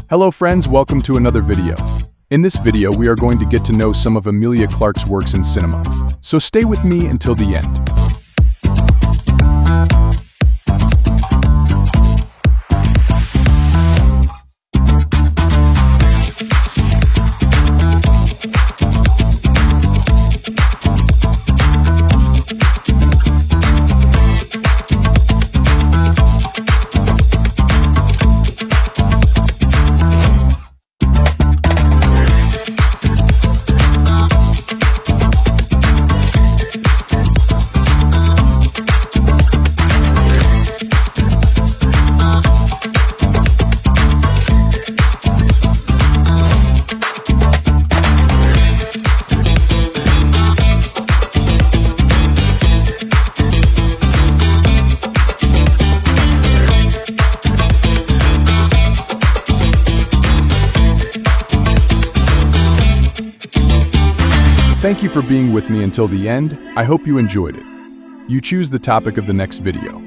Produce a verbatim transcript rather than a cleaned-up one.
Hello friends, welcome to another video. In this video, we are going to get to know some of Emilia Clarke's works in cinema. So stay with me until the end. Thank you for being with me until the end. I hope you enjoyed it. You choose the topic of the next video.